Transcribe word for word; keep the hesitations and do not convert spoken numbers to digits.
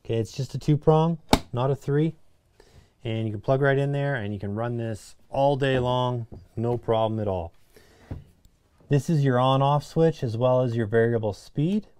Okay, it's just a two prong, not a three. And you can plug right in there and you can run this all day long, no problem at all. This is your on-off switch as well as your variable speed.